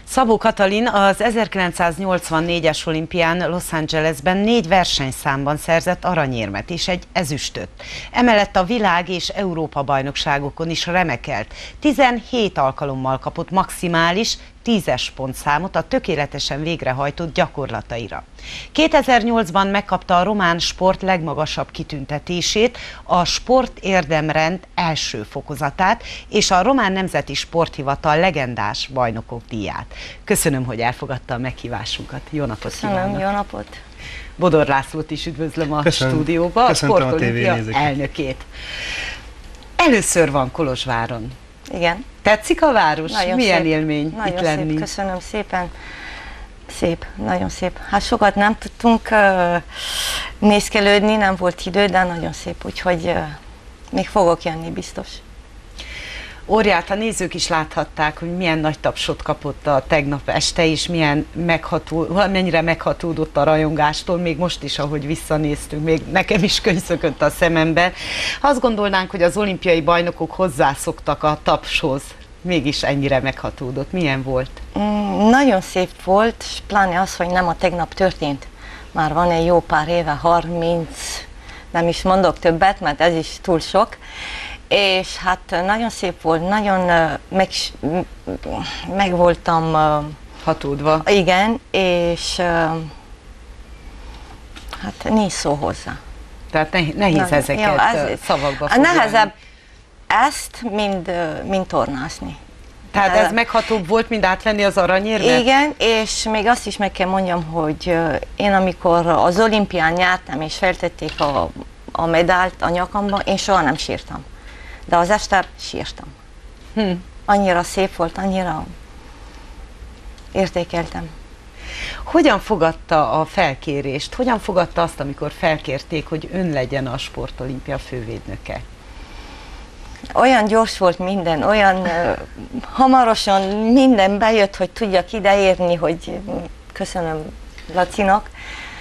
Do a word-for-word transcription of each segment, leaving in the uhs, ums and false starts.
Szabó Katalin az ezerkilencszáznyolcvannégyes olimpián Los Angelesben négy versenyszámban szerzett aranyérmet és egy ezüstöt. Emellett a világ és Európa bajnokságokon is remekelt. tizenhét alkalommal kapott maximális tízes pontszámot a tökéletesen végrehajtott gyakorlataira. kétezer-nyolcban megkapta a román sport legmagasabb kitüntetését, a Sport Érdemrend első fokozatát és a Román Nemzeti Sporthivatal legendás bajnokok díját. Köszönöm, hogy elfogadta a meghívásunkat. Jó napot kívánok! Jó napot! Bodor Lászlót is üdvözlöm a Köszönöm. stúdióba, a Sportolimpia elnökét. Először van Kolozsváron. Igen. Tetszik a város? Nagyon Milyen szép. élmény nagyon itt lenni? Szép. Köszönöm szépen. Szép, nagyon szép. Hát sokat nem tudtunk uh, nézkelődni, nem volt idő, de nagyon szép, úgyhogy uh, még fogok jönni biztos. Óriát, a nézők is láthatták, hogy milyen nagy tapsot kapott a tegnap este, és milyen megható, mennyire meghatódott a rajongástól, még most is, ahogy visszanéztünk, még nekem is könyszökött a szememben. Azt gondolnánk, hogy az olimpiai bajnokok hozzászoktak a tapshoz, mégis ennyire meghatódott. Milyen volt? Mm, nagyon szép volt, és pláne az, hogy nem a tegnap történt. Már van egy jó pár éve, harminc, nem is mondok többet, mert ez is túl sok. És hát nagyon szép volt, nagyon uh, meg, meg voltam uh, hatódva. Igen, és uh, hát nincs szó hozzá. Tehát nehéz, nehéz Na, ezeket jó, ez, szavakba foglalni. Nehezebb ezt, mint, uh, mint tornászni. Tehát ez meghatóbb volt, mint átvenni az aranyérmet? Igen, és még azt is meg kell mondjam, hogy uh, én amikor az olimpián nyertem, és feltették a, a medált a nyakamba, én soha nem sírtam. De az este sírtam. Hm. Annyira szép volt, annyira értékeltem. Hogyan fogadta a felkérést? Hogyan fogadta azt, amikor felkérték, hogy ön legyen a Sportolimpia fővédnöke? Olyan gyors volt minden, olyan uh, hamarosan minden bejött, hogy tudjak ideérni, hogy köszönöm Lacinak.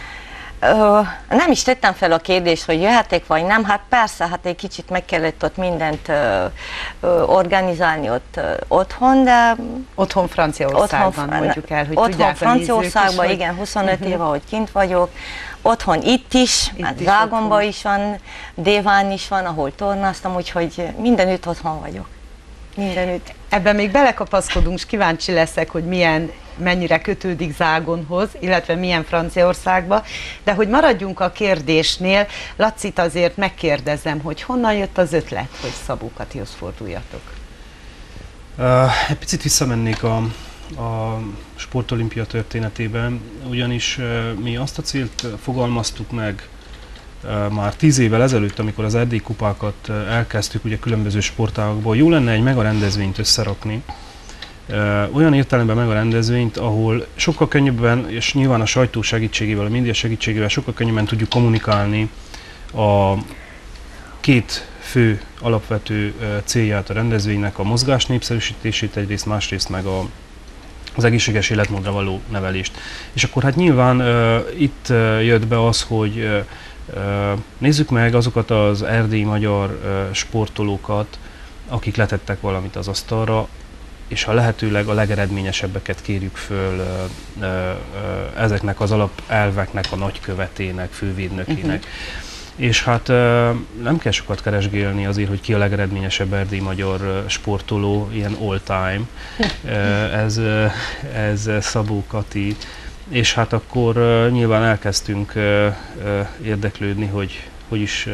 Uh, nem is tettem fel a kérdést, hogy jöhetek vagy nem, hát persze, hát egy kicsit meg kellett ott mindent uh, uh, organizálni ott uh, otthon, de... Otthon Franciaországban otthon, mondjuk el, hogy otthon tudják Franciaországban, is, igen, huszonöt uh-huh. éve, hogy kint vagyok. Otthon itt is, itt hát Zágomban is van, Déván is van, ahol tornáztam, úgyhogy mindenütt otthon vagyok. Mindenütt. Ebben még belekapaszkodunk, és kíváncsi leszek, hogy milyen, mennyire kötődik Zágonhoz, illetve milyen Franciaországba, de hogy maradjunk a kérdésnél, Lacit azért megkérdezem, hogy honnan jött az ötlet, hogy Szabó Katihoz forduljatok? Uh, egy picit visszamennék a, a Sportolimpia történetében, ugyanis uh, mi azt a célt fogalmaztuk meg uh, már tíz évvel ezelőtt, amikor az erdélyi kupákat uh, elkezdtük ugye különböző sportágokból. Jó lenne egy megarendezvényt összerakni, uh, olyan értelemben megarendezvényt, ahol sokkal könnyebben, és nyilván a sajtó segítségével, a média segítségével sokkal könnyebben tudjuk kommunikálni a két fő alapvető uh, célját a rendezvénynek, a mozgás népszerűsítését egyrészt, másrészt meg a az egészséges életmódra való nevelést. És akkor hát nyilván uh, itt uh, jött be az, hogy uh, uh, nézzük meg azokat az erdélyi magyar uh, sportolókat, akik letettek valamit az asztalra, és ha lehetőleg a legeredményesebbeket kérjük föl uh, uh, uh, ezeknek az alapelveknek a nagykövetének, fővédnökének. Uh-huh. És hát nem kell sokat keresgélni azért, hogy ki a legeredményesebb erdélyi magyar sportoló, ilyen all time, ez, ez Szabó Kati. És hát akkor nyilván elkezdtünk érdeklődni, hogy hogy is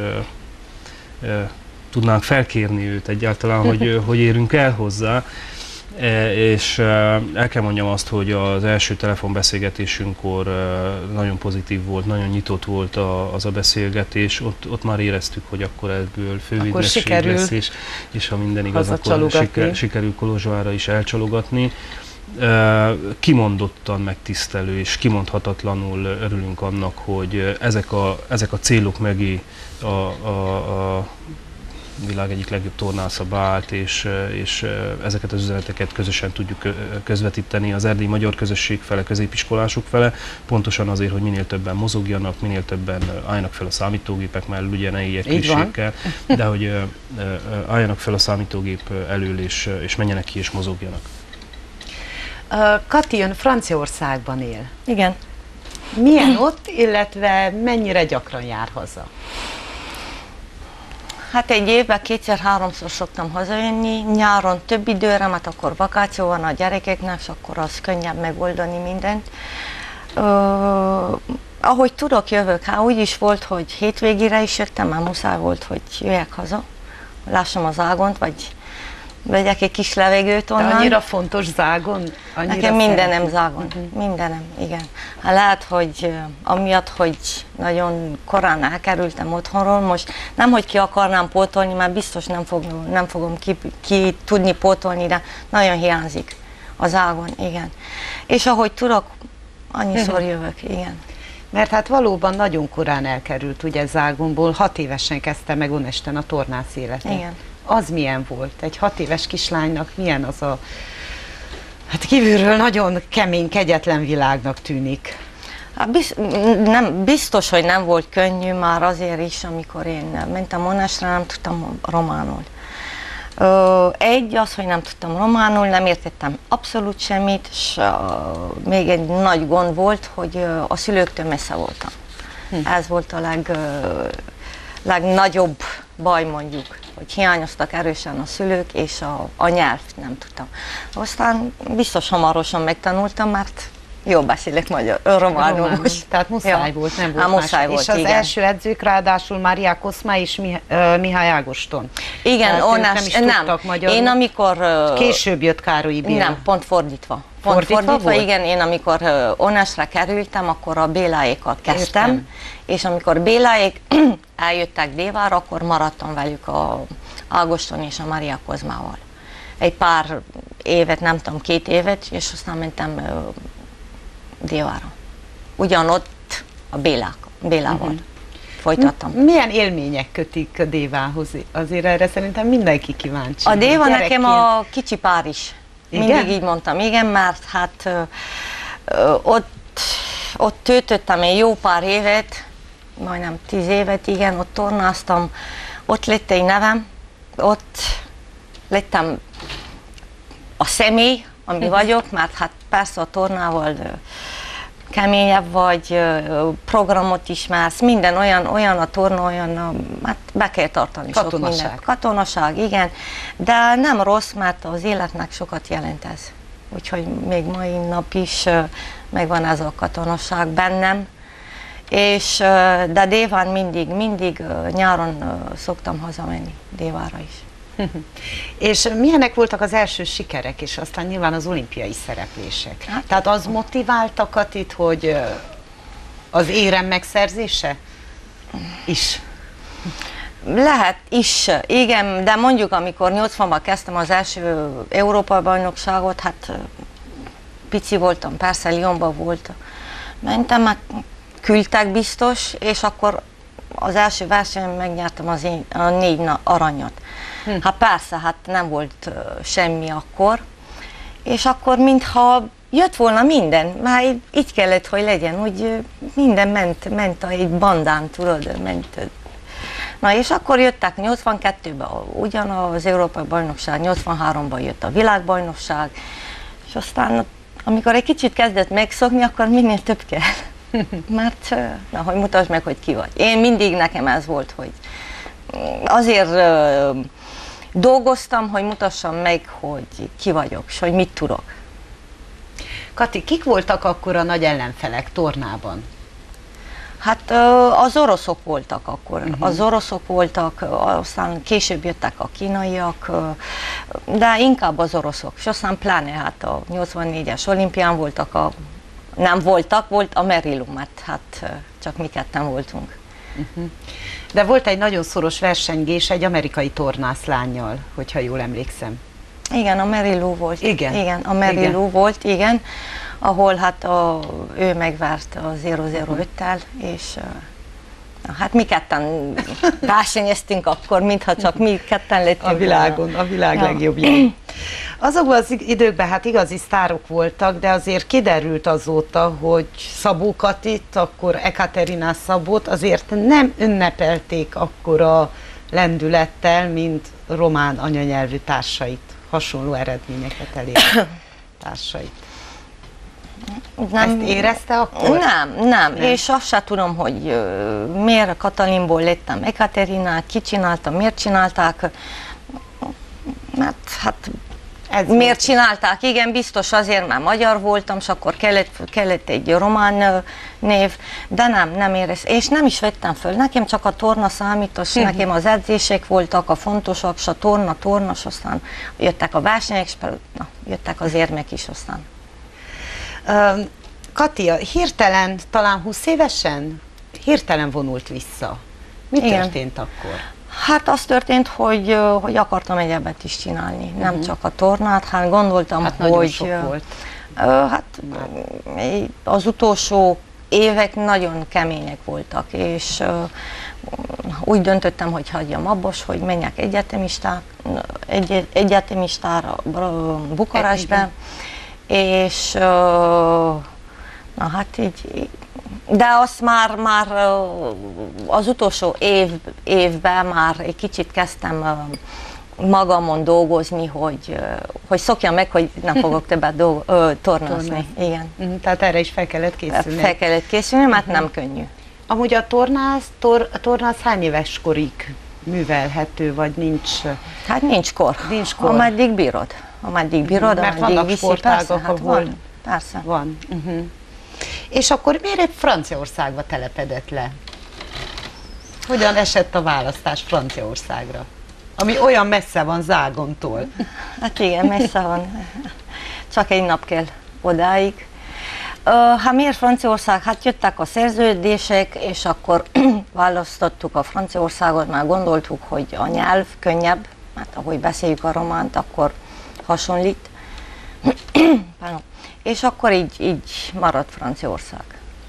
tudnánk felkérni őt egyáltalán, hogy, hogy érünk el hozzá. E, és e, el kell mondjam azt, hogy az első telefonbeszélgetésünkkor e, nagyon pozitív volt, nagyon nyitott volt a, az a beszélgetés, ott, ott már éreztük, hogy akkor ebből fővédnökség lesz, és, és ha minden igaz, akkor siker, sikerül Kolozsvárra is elcsalogatni. E, kimondottan megtisztelő és kimondhatatlanul örülünk annak, hogy ezek a, ezek a célok mögé a, a, a világ egyik legjobb tornásza beállt, és, és ezeket az üzeneteket közösen tudjuk közvetíteni az erdélyi magyar közösség fele, középiskolások fele, pontosan azért, hogy minél többen mozogjanak, minél többen álljanak fel a számítógépek mellől, ugye ne éljek készséggel, de hogy álljanak fel a számítógép elől, és, és menjenek ki és mozogjanak. Kati ön Franciaországban él. Igen. Milyen ott, illetve mennyire gyakran jár haza? Hát egy évben kétszer-háromszor szoktam hazajönni, nyáron több időre, mert akkor vakáció van a gyerekeknek, és akkor az könnyebb megoldani mindent. Uh, ahogy tudok, jövök. Hát úgy is volt, hogy hétvégére is jöttem, már muszáj volt, hogy jöjjek haza, lássam az Zágont, vagy vegyek egy kis levegőt onnan. De annyira fontos Zágon? Annyira Nekem mindenem szeretem. Zágon, uh-huh. mindenem, igen. Hát lehet, hogy uh, amiatt, hogy nagyon korán elkerültem otthonról, most nem, hogy ki akarnám pótolni, mert biztos nem, fog, nem fogom ki, ki tudni pótolni, de nagyon hiányzik a Zágon, igen. És ahogy tudok, annyiszor uh-huh. jövök, igen. Mert hát valóban nagyon korán elkerült ugye Zágonból, hat évesen kezdte meg Onesten a tornász életet. Igen. Az milyen volt? Egy hat éves kislánynak milyen az a, hát kívülről nagyon kemény, kegyetlen világnak tűnik. Hát biz, nem, biztos, hogy nem volt könnyű már azért is, amikor én mentem Onestre, nem tudtam románul. Ö, egy, az, hogy nem tudtam románul, nem értettem abszolút semmit, és uh, még egy nagy gond volt, hogy uh, a szülőktől messze voltam. Hm. Ez volt a leg, uh, legnagyobb baj, mondjuk, hogy hiányoztak erősen a szülők, és a, a nyelvt nem tudtam. Aztán biztos hamarosan megtanultam, mert jól beszélek magyar, románul most. Tehát muszáj ja. volt, nem volt Há, muszáj volt, és az igen. első edzők ráadásul Mária Koszma és Mi, uh, Mihály Ágoston. Igen, Onás, nem is nem. tudtak magyarul. Én amikor... Uh, Később jött Károlyi Béla. Nem, pont fordítva. Pont Fordítva, fordítva volt? Igen, én amikor uh, Onásra kerültem, akkor a Béláékkal kezdtem, Értem. És amikor Béláék eljöttek Dévára, akkor maradtam velük a Ágoston és a Mária Kozmával. Egy pár évet, nem tudom, két évet, és aztán mentem uh, Dévára. Ugyanott a Bélák, Bélával uh-huh. folytattam. Milyen élmények kötik a Dévához? Azért erre szerintem mindenki kíváncsi. A Déva Gyerekként... nekem a kicsi Párizs. Igen? Mindig így mondtam, igen, mert hát ö, ö, ott, ott töltöttem egy jó pár évet, majdnem tíz évet, igen, ott tornáztam, ott lett egy nevem, ott lettem a személy, ami vagyok, mert hát persze a tornával ö, keményebb vagy, ö, programot ismersz, minden olyan, olyan a torna, olyan, a, hát be kell tartani Katonaság. sok mindent. Katonaság, igen, de nem rossz, mert az életnek sokat jelent ez. Úgyhogy még mai nap is ö, megvan ez a katonaság bennem, és ö, de Déván mindig, mindig ö, nyáron ö, szoktam hazamenni Dévára is. És milyenek voltak az első sikerek, és aztán nyilván az olimpiai szereplések? Hát, Tehát az motiválta Katit, hogy az érem megszerzése is? Lehet is, igen, de mondjuk amikor nyolcvanban kezdtem az első Európa-bajnokságot, hát pici voltam, persze Lyonban volt, mentem, meg küldtek biztos, és akkor az első versenyen megnyertem az én, a négy aranyat. Hm. Hát persze, hát nem volt uh, semmi akkor, és akkor mintha jött volna minden, már így kellett, hogy legyen, úgy uh, minden ment, ment egy bandán, tudod, ment. Na és akkor jöttek nyolcvankettőben ugyanaz Európai Bajnokság, nyolcvanháromban jött a világbajnokság, és aztán amikor egy kicsit kezdett megszokni, akkor minél több kell. Mert, na, hogy mutasd meg, hogy ki vagy. Én mindig nekem ez volt, hogy azért uh, dolgoztam, hogy mutassam meg, hogy ki vagyok, és hogy mit tudok. Kati, kik voltak akkor a nagy ellenfelek tornában? Hát uh, az oroszok voltak akkor, uh-huh. az oroszok voltak, aztán később jöttek a kínaiak, uh, de inkább az oroszok, és aztán pláne hát a nyolcvannégyes olimpián voltak a nem voltak, volt a Merilum, mert hát csak mi ketten voltunk. Uh-huh. De volt egy nagyon szoros versengés egy amerikai tornászlánnyal, hogyha jól emlékszem. Igen, a Merilu volt. Igen. Igen, a Merilu igen. volt, igen, ahol hát a, ő megvert a nulla nulla öttel, és na, hát mi ketten versenyeztünk akkor, mintha csak mi ketten lettünk. A világon, a világ ja. legjobbjai. Azokban az időkben hát igazi sztárok voltak, de azért kiderült azóta, hogy Szabó Katit, akkor Ekaterina Szabót azért nem ünnepelték akkora lendülettel, mint román anyanyelvű társait, hasonló eredményeket elérő társait. Nem, Ezt érezte akkor? Nem, nem, nem. Nem. És azt se tudom, hogy ö, miért Katalinból lettem Ekaterinát, ki csinálta, miért csinálták, mert hát Ez miért volt. csinálták? Igen, biztos azért, mert magyar voltam, és akkor kellett, kellett egy román ö, név, de nem, nem érez. És nem is vettem föl. Nekem csak a torna számít, és Mhm. nekem az edzések voltak a fontosabb, és a torna, torna, és aztán jöttek a versenyek, és na, jöttek az érmek is aztán. Ö, Kati, hirtelen, talán húsz évesen, hirtelen vonult vissza. Mi Igen. történt akkor? Hát az történt, hogy, ö, hogy akartam egyebet is csinálni, nem csak a tornát, hát gondoltam, Hát nagyon hogy sok ö, volt. ö, hát ö, az utolsó évek nagyon kemények voltak, és ö, úgy döntöttem, hogy hagyjam abba, hogy menjek egyetemisták, egy, egyetemistára ö, Bukarestbe, és ö, na hát így, így de azt már, már ö, az utolsó év, évben már egy kicsit kezdtem ö, magamon dolgozni, hogy, ö, hogy szokjam meg, hogy nem fogok többet dolg, ö, tornázni. Tornázni. Igen. Mhm, Tehát erre is fel kellett készülni. Fel kellett készülni, mert nem könnyű. Amúgy a tornász, tor, a tornász hány éves korig művelhető, vagy nincs? Hát nincs kor. Nincs kor. Ameddig bírod. Ameddig bírod, Mert ameddig vannak viszi, sportágak, persze, hát ahol- van, persze. Van. Uh-huh. És akkor miért egy Franciaországba telepedett le? Hogyan esett a választás Franciaországra? Ami olyan messze van Zágontól. Hát igen, messze van. Csak egy nap kell odáig. Uh, hát miért Franciaország? Hát jöttek a szerződések, és akkor választottuk a Franciaországot, már gondoltuk, hogy a nyelv könnyebb, mert ahogy beszéljük a románt, akkor hasonlít. Pardon. És akkor így, így maradt Franciaország.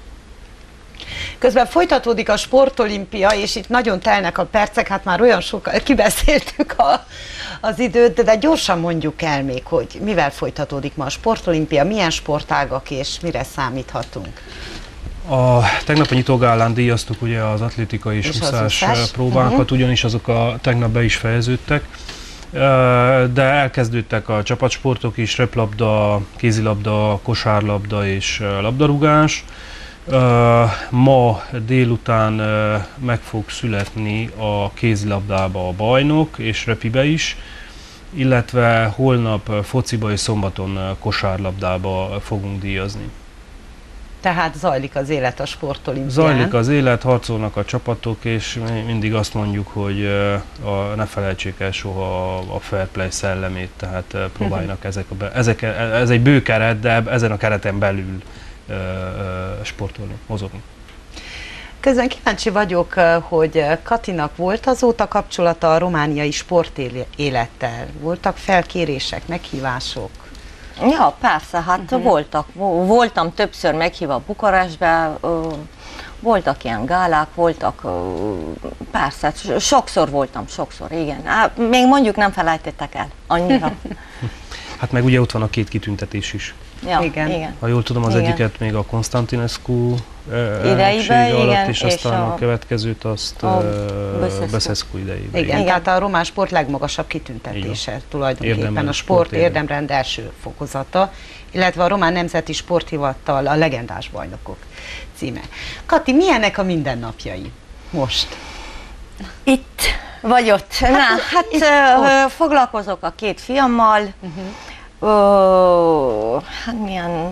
Közben folytatódik a sportolimpia, és itt nagyon telnek a percek, hát már olyan sokan kibeszéltük a, az időt, de gyorsan mondjuk el még, hogy mivel folytatódik ma a sportolimpia, milyen sportágak és mire számíthatunk. A, tegnap a nyitógálán díjaztuk ugye az atlétika és, És az úszás úszás. próbánkat, Mhm. ugyanis azok a tegnap be is fejeződtek, Ö, de elkezdődtek a csapatsportok is, röplabda, kézilabda, kosárlabda és ö, labdarúgás. Ö, Ma délután ö, meg fog születni a kézilabdába a bajnok, és röpibe is, illetve holnap ö, fociba és szombaton ö, kosárlabdába fogunk díjazni. Tehát zajlik az élet a sportolimpián. Zajlik az élet, harcolnak a csapatok, és mi mindig azt mondjuk, hogy ö, a, ne felejtsék el soha a, a fair play szellemét, tehát ö, próbáljanak ezek, a be, ezek, ez egy bő keret, de ezen a kereten belül ö, ö, sportolni, mozogni. Közben kíváncsi vagyok, hogy Katinak volt azóta kapcsolata a romániai sportélettel. Voltak felkérések, meghívások? Ja, persze, hát uh-huh. voltak. Voltam többször meghívva Bukarestbe, voltak ilyen gálák, voltak, persze, sokszor voltam, sokszor, igen. Még mondjuk nem felejtettek el annyira. Hát meg ugye ott van a két kitüntetés is. Ja, Igen. igen. Ha jól tudom, az Igen. egyiket még a Konstantinescu Idejében, elnöksége alatt, igen, és és aztán a, a- következőt azt a ö, Băsescu. Băsescu idejében. Igen, Igen. tehát a román sport legmagasabb kitüntetése tulajdonképpen Érdemrend, a sport sportérdem. érdemrend első fokozata, illetve a Román Nemzeti Sporthivatal a legendás bajnokok címe. Kati, milyenek a mindennapjai most? Itt vagy ott. Na, hát itt, ö, foglalkozok a két fiammal. Uh-huh. Ö, hát milyen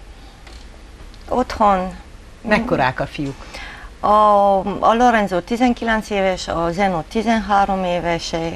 otthon. Mekkorák a fiúk? A, a Lorenzo tizenkilenc éves, a Zeno tizenhárom éves, eh,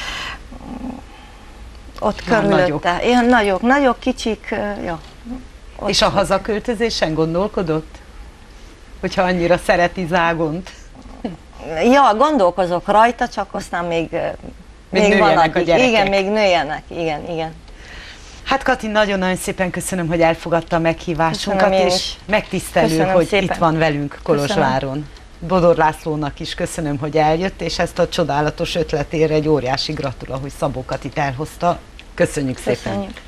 ott Már körülötte. Ilyen nagyok, nagyok, kicsik, eh, ja. Ott És a hazaköltözésen gondolkodott? Hogyha annyira szereti Zágont? Ja, gondolkozok rajta, csak aztán még, eh, Még még van, nőjenek a akik, gyerekek. igen, még nőjenek, igen, igen. Hát Kati, nagyon-nagyon szépen köszönöm, hogy elfogadta a meghívásunkat, Köszönöm én és is. megtisztelő, Köszönöm hogy szépen. itt van velünk Kolozsváron. Bodor Lászlónak is köszönöm, hogy eljött, és ezt a csodálatos ötletére egy óriási gratula, hogy Szabó Katit elhozta. Köszönjük szépen! Köszönjük.